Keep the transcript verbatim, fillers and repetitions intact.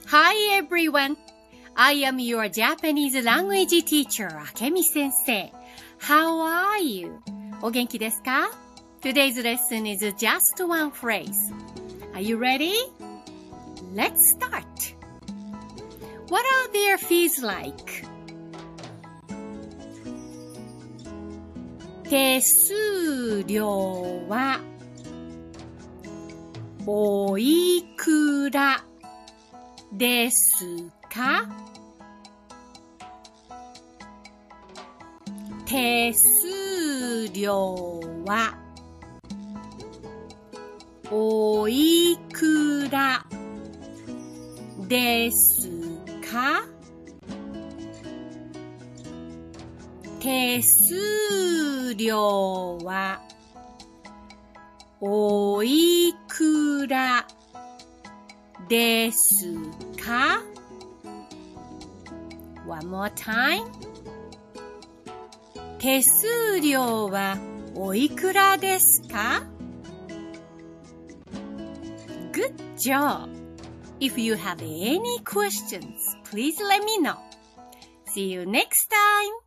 Hi everyone! I am your Japanese language teacher, Akemi sensei. How are you? お元気ですか? Today's lesson is just one phrase. Are you ready? Let's start. What are their fees like? 手数料はおいくらですか? 手数料はおいくらですか? 手数料はおいくらですか? One more time. 手数料はおいくらですか? Good job! If you have any questions, please let me know. See you next time!